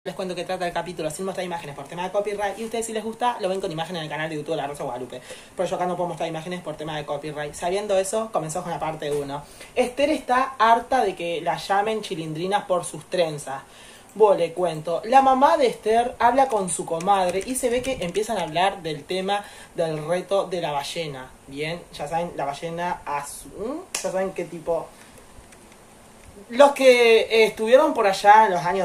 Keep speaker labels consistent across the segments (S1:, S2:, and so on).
S1: Les cuento que trata el capítulo sin mostrar imágenes por tema de copyright. Y ustedes, si les gusta, lo ven con imágenes en el canal de YouTube de La Rosa de Guadalupe. Pero yo acá no puedo mostrar imágenes por tema de copyright. Sabiendo eso, comenzó con la parte 1. Esther está harta de que la llamen Chilindrina por sus trenzas. Bueno, le cuento. La mamá de Esther habla con su comadre y se ve que empiezan a hablar del tema del reto de la ballena. Bien, ya saben, la ballena azul. Ya saben qué tipo... Los que estuvieron por allá en los años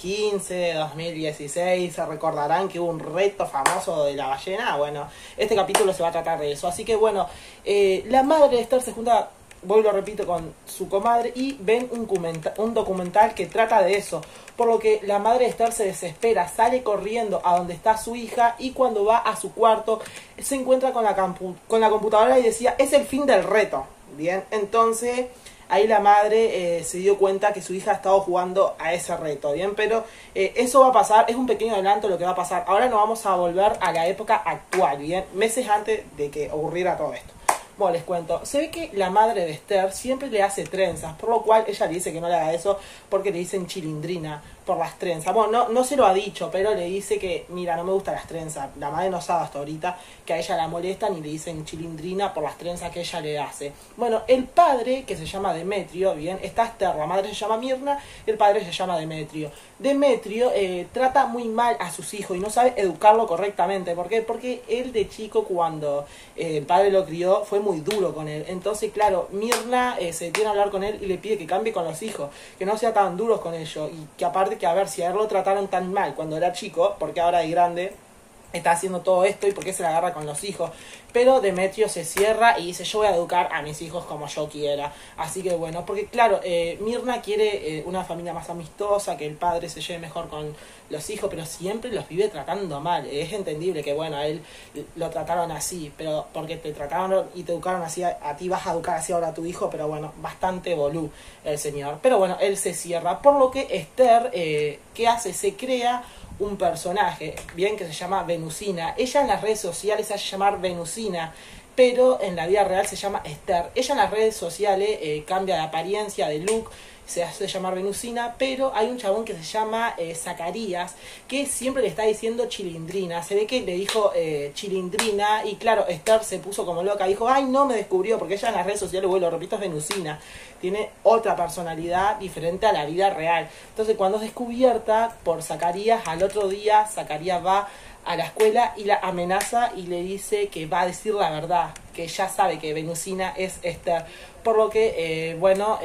S1: 2015, 2016, se recordarán que hubo un reto famoso de la ballena. Bueno, este capítulo se va a tratar de eso. Así que bueno, la madre de Esther se junta, voy y lo repito, con su comadre y ven un documental que trata de eso. Por lo que la madre de Esther se desespera, sale corriendo a donde está su hija y cuando va a su cuarto se encuentra con la computadora y decía, es el fin del reto. Bien, entonces... ahí la madre se dio cuenta que su hija ha estado jugando a ese reto, ¿bien? Pero eso va a pasar, es un pequeño adelanto de lo que va a pasar. Ahora nos vamos a volver a la época actual, ¿bien? Meses antes de que ocurriera todo esto. Bueno, les cuento. Se ve que la madre de Esther siempre le hace trenzas, por lo cual ella le dice que no le haga eso porque le dicen Chilindrina por las trenzas. Bueno, no se lo ha dicho, pero le dice que, mira, no me gustan las trenzas. La madre no sabe hasta ahorita que a ella la molestan y le dicen Chilindrina por las trenzas que ella le hace. Bueno, el padre, que se llama Demetrio, bien, está Esther, la madre se llama Mirna y el padre se llama Demetrio. Demetrio trata muy mal a sus hijos y no sabe educarlo correctamente. ¿Por qué? Porque él de chico, cuando el padre lo crió, fue muy duro con él. Entonces, claro, Mirna se detiene a hablar con él y le pide que cambie con los hijos, que no sea tan duros con ellos y que aparte que a ver si a él lo trataron tan mal cuando era chico, porque ahora de grande está haciendo todo esto y por qué se la agarra con los hijos. Pero Demetrio se cierra y dice, yo voy a educar a mis hijos como yo quiera. Así que bueno, porque claro, Mirna quiere una familia más amistosa, que el padre se lleve mejor con los hijos, pero siempre los vive tratando mal. Es entendible que bueno, a él lo trataron así, pero porque te trataron y te educaron así, a ti vas a educar así ahora a tu hijo, pero bueno, bastante bolú el señor. Pero bueno, él se cierra, por lo que Esther, ¿qué hace? Se crea un personaje, bien, que se llama Venusina. Ella en las redes sociales se hace llamar Venusina, pero en la vida real se llama Esther. Ella en las redes sociales cambia de apariencia, de look, se hace llamar Venusina, pero hay un chabón que se llama Zacarías, que siempre le está diciendo Chilindrina. Se ve que le dijo Chilindrina y claro, Esther se puso como loca, dijo, ay, no me descubrió, porque ella en las redes sociales, bueno, lo repito, es Venusina, tiene otra personalidad diferente a la vida real. Entonces cuando es descubierta por Zacarías, al otro día Zacarías va a la escuela y la amenaza y le dice que va a decir la verdad, que ya sabe que Venusina es Esther. Por lo que, bueno,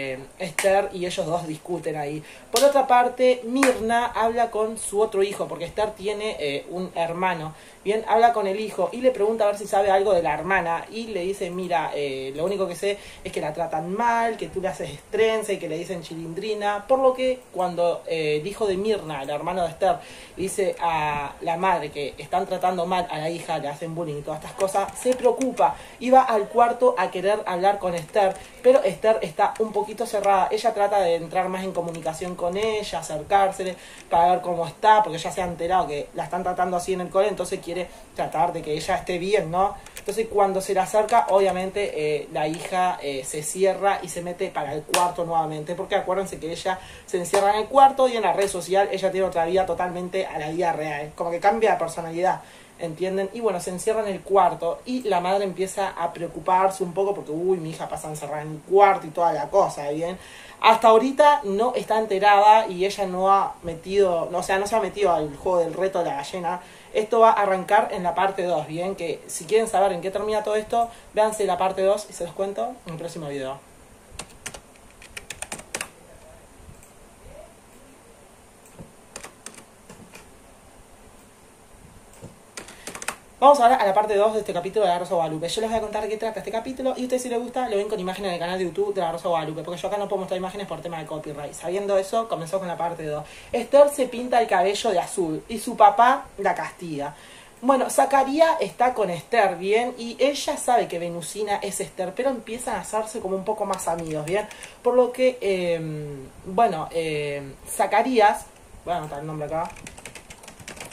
S1: Esther y ellos dos discuten ahí. Por otra parte, Mirna habla con su otro hijo, porque Esther tiene un hermano. Bien, habla con el hijo y le pregunta a ver si sabe algo de la hermana. Y le dice, mira, lo único que sé es que la tratan mal, que tú le haces trenza y que le dicen Chilindrina. Por lo que cuando el hijo de Mirna, el hermano de Esther, le dice a la madre que están tratando mal a la hija, le hacen bullying y todas estas cosas, se preocupa y va al cuarto a querer hablar con Esther, pero Esther está un poquito cerrada. Ella trata de entrar más en comunicación con ella, acercársele para ver cómo está, porque ya se ha enterado que la están tratando así en el cole, entonces quiere tratar de que ella esté bien, ¿no? Entonces cuando se le acerca, obviamente la hija se cierra y se mete para el cuarto nuevamente, porque acuérdense que ella se encierra en el cuarto y en la red social ella tiene otra vida totalmente a la vida real, como que cambia de personalidad, ¿entienden? Y bueno, se encierra en el cuarto y la madre empieza a preocuparse un poco porque, uy, mi hija pasa encerrada en el cuarto y toda la cosa, ¿bien? Hasta ahorita no está enterada y ella no ha metido, no, o sea, no se ha metido al juego del reto de la ballena. Esto va a arrancar en la parte 2, ¿bien? Que si quieren saber en qué termina todo esto, véanse la parte 2 y se los cuento en el próximo video. Vamos ahora a la parte 2 de este capítulo de La Rosa de Guadalupe. Yo les voy a contar de qué trata este capítulo y ustedes, si les gusta, lo ven con imágenes en el canal de YouTube de La Rosa de Guadalupe, porque yo acá no puedo mostrar imágenes por tema de copyright. Sabiendo eso, comenzó con la parte 2. Esther se pinta el cabello de azul y su papá la castiga. Bueno, Zacarías está con Esther, ¿bien? Y ella sabe que Venusina es Esther, pero empiezan a hacerse como un poco más amigos, ¿bien? Por lo que, bueno, Zacarías, voy a anotar el nombre acá.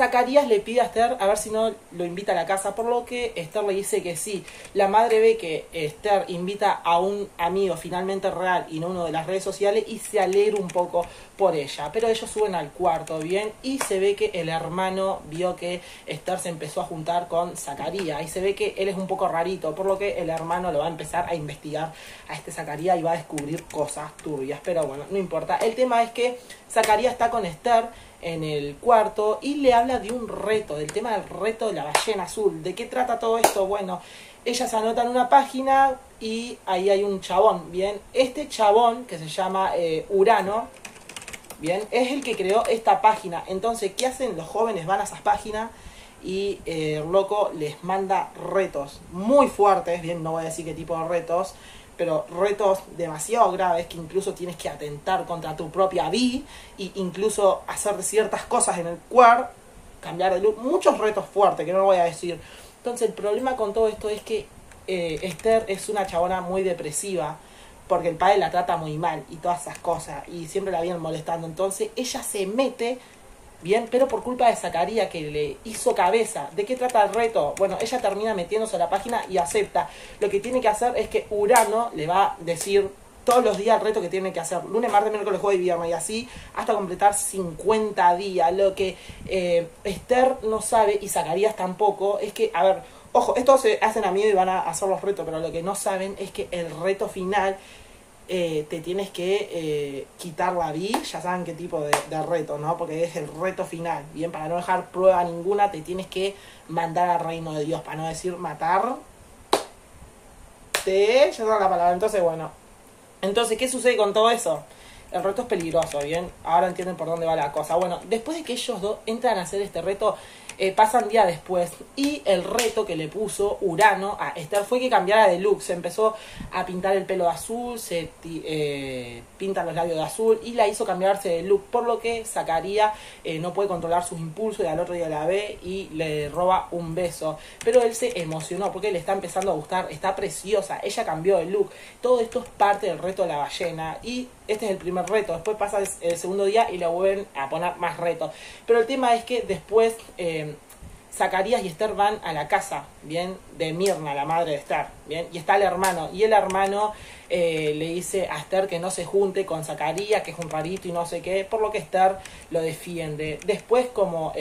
S1: Zacarías le pide a Esther a ver si no lo invita a la casa, por lo que Esther le dice que sí. La madre ve que Esther invita a un amigo finalmente real y no uno de las redes sociales y se alegra un poco por ella. Pero ellos suben al cuarto, ¿bien? Y se ve que el hermano vio que Esther se empezó a juntar con Zacarías y se ve que él es un poco rarito, por lo que el hermano lo va a empezar a investigar a este Zacarías y va a descubrir cosas turbias. Pero bueno, no importa. El tema es que Zacarías está con Esther en el cuarto y le habla de un reto, del tema del reto de la ballena azul. ¿De qué trata todo esto? Bueno, ella se anota en una página y ahí hay un chabón, ¿bien? Este chabón, que se llama Urano, ¿bien? Es el que creó esta página. Entonces, ¿qué hacen? Los jóvenes van a esas páginas y el loco les manda retos muy fuertes, ¿bien? No voy a decir qué tipo de retos, pero retos demasiado graves que incluso tienes que atentar contra tu propia vida e incluso hacer ciertas cosas en el cuarto, cambiar de look, muchos retos fuertes que no voy a decir. Entonces el problema con todo esto es que Esther es una chabona muy depresiva porque el padre la trata muy mal y todas esas cosas y siempre la vienen molestando. Entonces ella se mete, bien, pero por culpa de Zacarías que le hizo cabeza. ¿De qué trata el reto? Bueno, ella termina metiéndose a la página y acepta. Lo que tiene que hacer es que Urano le va a decir todos los días el reto que tiene que hacer. Lunes, martes, miércoles, jueves y viernes. Y así hasta completar 50 días. Lo que Esther no sabe y Zacarías tampoco es que, a ver, ojo, estos se hacen amigos y van a hacer los retos, pero lo que no saben es que el reto final te tienes que quitar la vida, ya saben qué tipo de reto, ¿no? Porque es el reto final, bien, para no dejar prueba ninguna te tienes que mandar al reino de Dios, para no decir matar, ya saben la palabra. Entonces, bueno, entonces, ¿qué sucede con todo eso? El reto es peligroso, bien, ahora entienden por dónde va la cosa. Bueno, después de que ellos dos entran a hacer este reto, pasan días después y el reto que le puso Urano a Esther fue que cambiara de look. Se empezó a pintar el pelo de azul, se pinta los labios de azul y la hizo cambiarse de look, por lo que Zacarías no puede controlar sus impulsos y al otro día la ve y le roba un beso. Pero él se emocionó porque le está empezando a gustar, está preciosa, ella cambió de look. Todo esto es parte del reto de la ballena y este es el primer reto. Después pasa el segundo día y le vuelven a poner más retos. Pero el tema es que después Zacarías y Esther van a la casa, bien, de Mirna, la madre de Esther, bien, y está el hermano, y el hermano le dice a Esther que no se junte con Zacarías, que es un rarito y no sé qué, por lo que Esther lo defiende. Después, como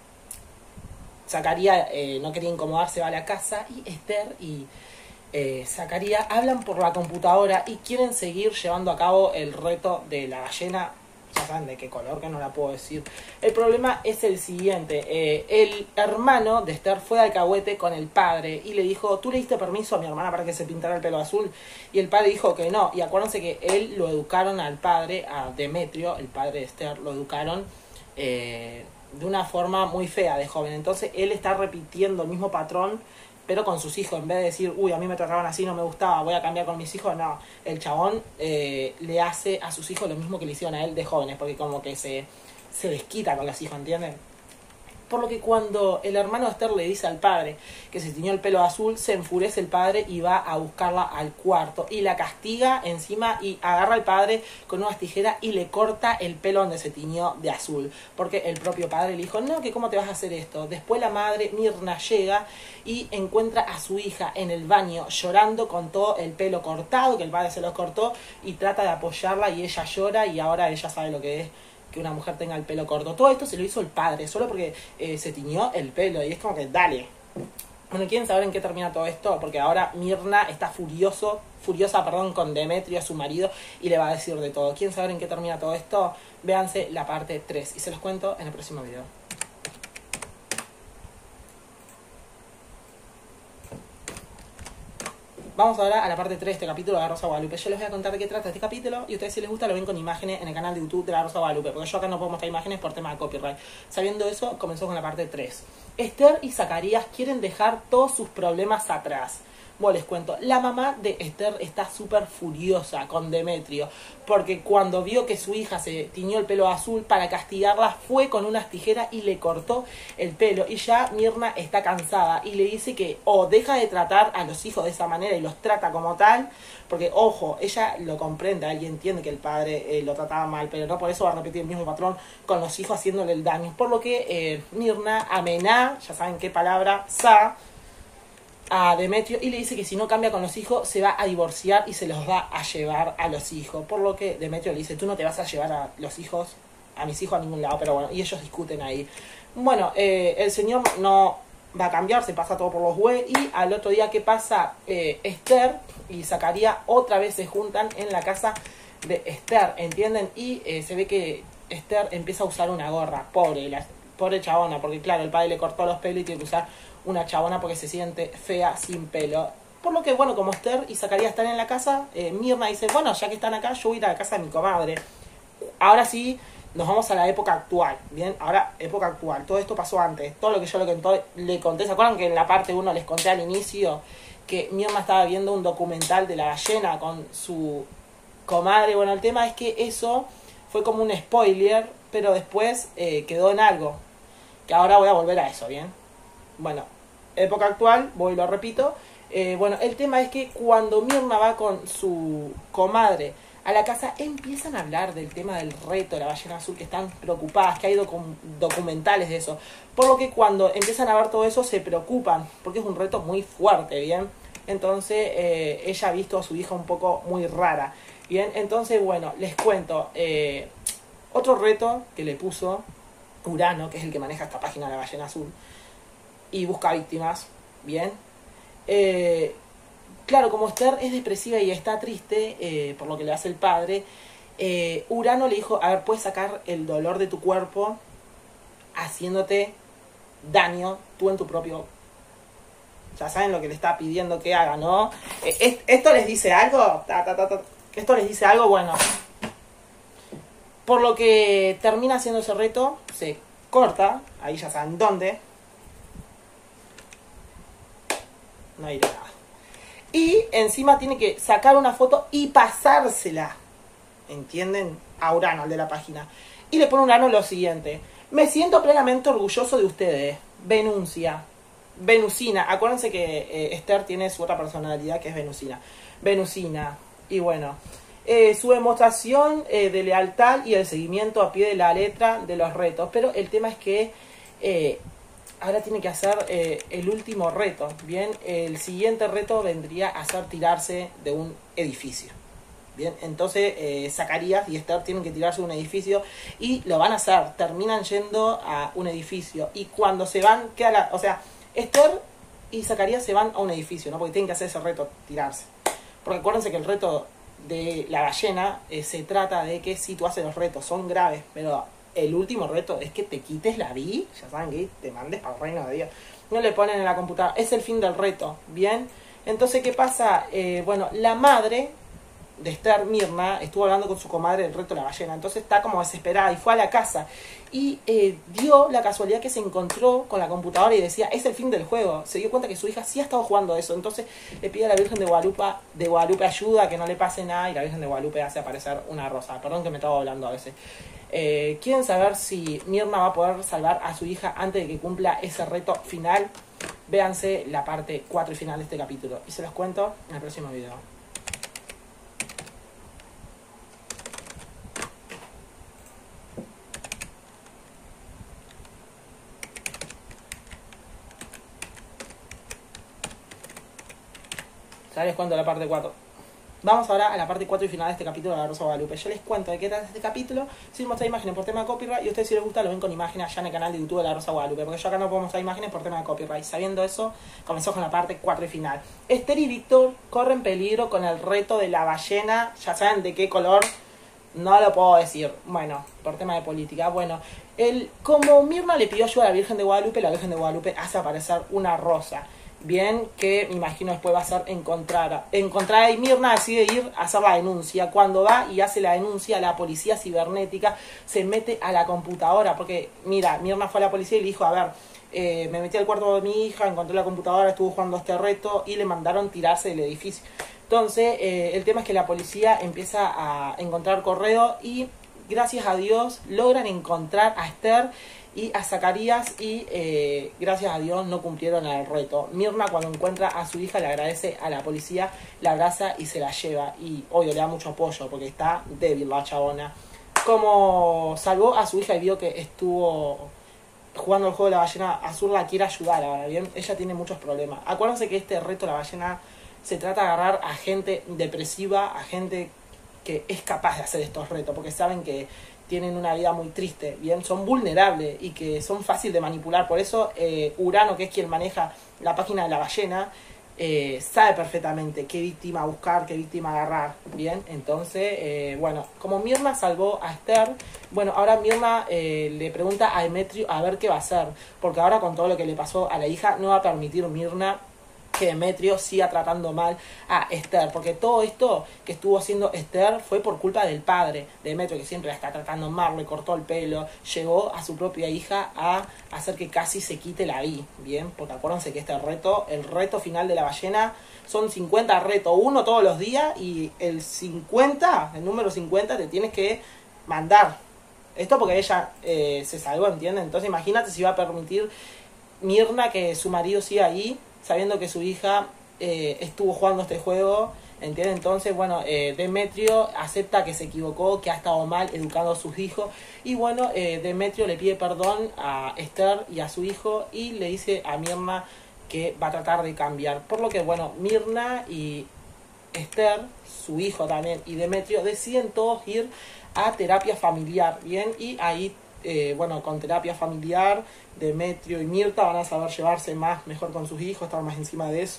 S1: Zacarías no quería incomodarse, va a la casa y Esther y Zacarías hablan por la computadora y quieren seguir llevando a cabo el reto de la ballena. Ya saben de qué color, que no la puedo decir. El problema es el siguiente. El hermano de Esther fue de alcahuete con el padre y le dijo: ¿tú le diste permiso a mi hermana para que se pintara el pelo azul? Y el padre dijo que no. Y acuérdense que él lo educaron al padre, a Demetrio, el padre de Esther, lo educaron de una forma muy fea de joven. Entonces él está repitiendo el mismo patrón, pero con sus hijos. En vez de decir, uy, a mí me trataban así, no me gustaba, voy a cambiar con mis hijos, no. El chabón le hace a sus hijos lo mismo que le hicieron a él de jóvenes, porque como que se desquita con los hijos, ¿entienden? Por lo que cuando el hermano de Esther le dice al padre que se tiñó el pelo azul, se enfurece el padre y va a buscarla al cuarto y la castiga encima y agarra al padre con unas tijeras y le corta el pelo donde se tiñó de azul, porque el propio padre le dijo: no, que cómo te vas a hacer esto. Después la madre Mirna llega y encuentra a su hija en el baño llorando con todo el pelo cortado, que el padre se lo cortó, y trata de apoyarla y ella llora y ahora ella sabe lo que es que una mujer tenga el pelo corto. Todo esto se lo hizo el padre, solo porque se tiñó el pelo, y es como que dale. Bueno, ¿quieren saber en qué termina todo esto? Porque ahora Mirna está furiosa con Demetrio, su marido, y le va a decir de todo. ¿Quieren saber en qué termina todo esto? Véanse la parte 3 y se los cuento en el próximo video. Vamos ahora a la parte 3 de este capítulo de La Rosa de Guadalupe. Yo les voy a contar de qué trata este capítulo y ustedes, si les gusta, lo ven con imágenes en el canal de YouTube de La Rosa de Guadalupe, porque yo acá no puedo mostrar imágenes por tema de copyright. Sabiendo eso, comenzó con la parte 3. Esther y Zacarías quieren dejar todos sus problemas atrás. Bueno, les cuento, la mamá de Esther está súper furiosa con Demetrio, porque cuando vio que su hija se tiñó el pelo azul, para castigarla fue con unas tijeras y le cortó el pelo. Y ya Mirna está cansada y le dice que o deja de tratar a los hijos de esa manera y los trata como tal, porque ojo, ella lo comprende, alguien entiende que el padre lo trataba mal, pero no por eso va a repetir el mismo patrón con los hijos haciéndole el daño. Por lo que Mirna amenaza, ya saben qué palabra, a Demetrio y le dice que si no cambia con los hijos se va a divorciar y se los va a llevar a los hijos. Por lo que Demetrio le dice, tú no te vas a llevar a los hijos, a mis hijos a ningún lado, pero bueno, y ellos discuten ahí. Bueno, el señor no va a cambiar, se pasa todo por los huevos y al otro día, ¿qué pasa? Esther y Zacarías otra vez se juntan en la casa de Esther, ¿entienden? Y se ve que Esther empieza a usar una gorra, pobre chabona, porque claro, el padre le cortó los pelos y tiene que usar una chabona porque se siente fea sin pelo. Por lo que, bueno, como Esther y Zacarías están en la casa, Mirna dice, bueno, ya que están acá, yo voy a ir a la casa de mi comadre. Ahora sí, nos vamos a la época actual, ¿bien? Ahora, época actual. Todo esto pasó antes. Todo lo que yo le conté, ¿se acuerdan que en la parte 1 les conté al inicio que Mirna estaba viendo un documental de la ballena con su comadre? Bueno, el tema es que eso fue como un spoiler, pero después quedó en algo. Que ahora voy a volver a eso, ¿bien? Bueno, época actual, voy y lo repito. Bueno, el tema es que cuando Mirna va con su comadre a la casa, empiezan a hablar del tema del reto de la ballena azul, que están preocupadas, que hay documentales de eso. Por lo que cuando empiezan a ver todo eso se preocupan, porque es un reto muy fuerte, ¿bien? Entonces ella ha visto a su hija un poco muy rara, ¿bien? Entonces, bueno, les cuento. Otro reto que le puso Urano, que es el que maneja esta página de la ballena azul, y busca víctimas, ¿bien? Claro, como Esther es depresiva y está triste por lo que le hace el padre, Urano le dijo, a ver, puedes sacar el dolor de tu cuerpo haciéndote daño tú en tu propio... Ya saben lo que le está pidiendo que haga, ¿no? ¿Esto les dice algo? ¿Esto les dice algo? Bueno. Por lo que termina haciendo ese reto, se corta, ahí ya saben dónde. No diré nada. Y encima tiene que sacar una foto y pasársela, ¿entienden? A Urano, al de la página. Y le pone Urano lo siguiente: me siento plenamente orgulloso de ustedes. Venusina. Acuérdense que Esther tiene su otra personalidad que es Venusina. Y bueno, su demostración de lealtad y el seguimiento a pie de la letra de los retos. Pero el tema es que ahora tiene que hacer el último reto, ¿bien? El siguiente reto vendría a ser tirarse de un edificio, ¿bien? Entonces Zacarías y Esther tienen que tirarse de un edificio y lo van a hacer. Terminan yendo a un edificio y cuando se van, o sea, Esther y Zacarías se van a un edificio, ¿no? Porque tienen que hacer ese reto, tirarse. Porque acuérdense que el reto de la ballena se trata de que si tú haces los retos son graves, pero el último reto es que te quites la vida, ya saben que te mandes para el reino de Dios. No le ponen en la computadora, es el fin del reto, ¿bien? Entonces, ¿qué pasa? Bueno, la madre de Esther, Mirna, estuvo hablando con su comadre del reto de la ballena, entonces está como desesperada y fue a la casa y dio la casualidad que se encontró con la computadora y decía, es el fin del juego. Se dio cuenta que su hija sí ha estado jugando eso, entonces le pide a la Virgen de Guadalupe ayuda, que no le pase nada, y la Virgen de Guadalupe hace aparecer una rosa. Perdón que me estaba hablando a veces. ¿Quieren saber si Mirna va a poder salvar a su hija antes de que cumpla ese reto final? Véanse la parte 4 y final de este capítulo y se los cuento en el próximo video. Ya les cuento la parte 4. Vamos ahora a la parte 4 y final de este capítulo de la Rosa de Guadalupe. Yo les cuento de qué trata este capítulo sin mostrar imágenes por tema de copyright. Y a ustedes, si les gusta, lo ven con imágenes allá en el canal de YouTube de la Rosa de Guadalupe. Porque yo acá no puedo mostrar imágenes por tema de copyright. Sabiendo eso, comenzó con la parte 4 y final. Esther y Víctor corren peligro con el reto de la ballena. Ya saben de qué color. No lo puedo decir. Bueno, por tema de política. Bueno, como Mirna le pidió ayuda a la Virgen de Guadalupe, la Virgen de Guadalupe hace aparecer una rosa. bien, que me imagino después va a ser encontrada. Y Mirna decide ir a hacer la denuncia. Cuando va y hace la denuncia, la policía cibernética se mete a la computadora, porque mira, Mirna fue a la policía y le dijo, a ver, me metí al cuarto de mi hija, encontré la computadora, estuvo jugando este reto y le mandaron tirarse del edificio. Entonces, el tema es que la policía empieza a encontrar correo y gracias a Dios logran encontrar a Esther y a Zacarías y gracias a Dios no cumplieron el reto. Mirna, cuando encuentra a su hija, le agradece a la policía, la abraza y se la lleva. Y obvio le da mucho apoyo porque está débil la chabona. Como salvó a su hija y vio que estuvo jugando el juego de la ballena azul, la quiere ayudar ahora, ¿bien? Ella tiene muchos problemas. Acuérdense que este reto de la ballena se trata de agarrar a gente depresiva, a gente que es capaz de hacer estos retos, porque saben que tienen una vida muy triste, bien, son vulnerables y que son fáciles de manipular. Por eso Urano, que es quien maneja la página de la ballena, sabe perfectamente qué víctima buscar, qué víctima agarrar, bien. Entonces, bueno, como Mirna salvó a Esther, bueno, ahora Mirna le pregunta a Demetrio a ver qué va a hacer, porque ahora con todo lo que le pasó a la hija, no va a permitir Mirna que Demetrio siga tratando mal a Esther, porque todo esto que estuvo haciendo Esther fue por culpa del padre de Demetrio, que siempre la está tratando mal, le cortó el pelo, llevó a su propia hija a hacer que casi se quite la vida, bien, porque acuérdense que este reto, el reto final de la ballena, son 50 retos, uno todos los días, y el número 50 te tienes que mandar. Esto porque ella se salvó, ¿entiendes? Entonces imagínate si va a permitir Mirna que su marido siga ahí, sabiendo que su hija estuvo jugando este juego, ¿entiendes? Entonces, bueno, Demetrio acepta que se equivocó, que ha estado mal educando a sus hijos, y bueno, Demetrio le pide perdón a Esther y a su hijo, y le dice a Mirna que va a tratar de cambiar. Por lo que, bueno, Mirna y Esther, su hijo también, y Demetrio deciden todos ir a terapia familiar, ¿bien? Y ahí bueno, con terapia familiar, Demetrio y Mirta van a saber llevarse mejor con sus hijos, estar más encima de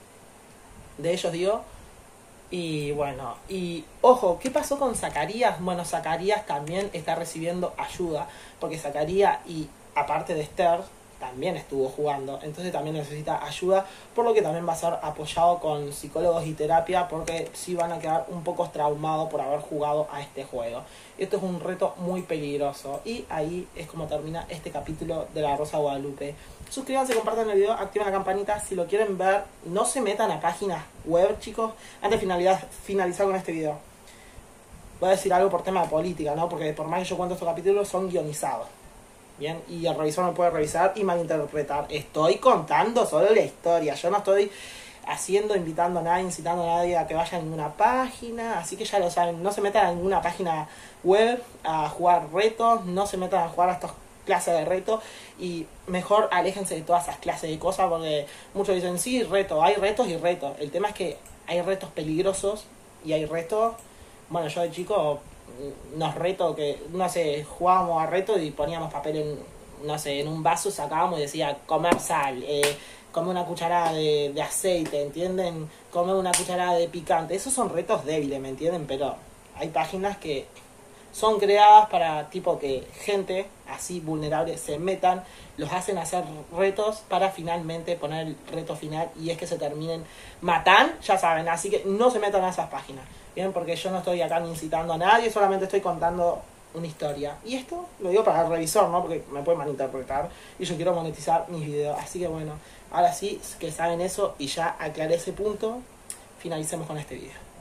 S1: ellos digo. Y bueno, y ojo, ¿qué pasó con Zacarías? Bueno, Zacarías también está recibiendo ayuda, porque Zacarías, y aparte de Esther, también estuvo jugando, entonces también necesita ayuda, por lo que también va a ser apoyado con psicólogos y terapia, porque sí van a quedar un poco traumados por haber jugado a este juego. Esto es un reto muy peligroso, y ahí es como termina este capítulo de La Rosa de Guadalupe. Suscríbanse, compartan el video, activen la campanita si lo quieren ver. No se metan a páginas web, chicos. Antes de finalizar con este video, voy a decir algo por tema de política, ¿no? Porque por más que yo cuento estos capítulos, son guionizados. Bien, y el revisor me puede revisar y malinterpretar. Estoy contando solo la historia. Yo no estoy invitando a nadie, incitando a nadie a que vaya a ninguna página. Así que ya lo saben, no se metan a ninguna página web a jugar retos. No se metan a jugar a estas clases de retos. Y mejor aléjense de todas esas clases de cosas, porque muchos dicen, sí, reto, hay retos y retos. El tema es que hay retos peligrosos y hay retos... Bueno, yo de chico... nos reto que, no sé, jugábamos a reto y poníamos papel en, no sé, en un vaso, sacábamos y decía comer sal, comer una cucharada de aceite, ¿entienden? Comer una cucharada de picante. Esos son retos débiles, ¿me entienden? Pero hay páginas que son creadas para tipo que gente así vulnerable se metan, los hacen hacer retos para finalmente poner el reto final y es que se terminen matando, ya saben. Así que no se metan a esas páginas, bien, porque yo no estoy acá ni incitando a nadie, solamente estoy contando una historia. Y esto lo digo para el revisor, ¿no? Porque me puede malinterpretar y yo quiero monetizar mis videos. Así que bueno, ahora sí que saben eso y ya aclaré ese punto, finalicemos con este video.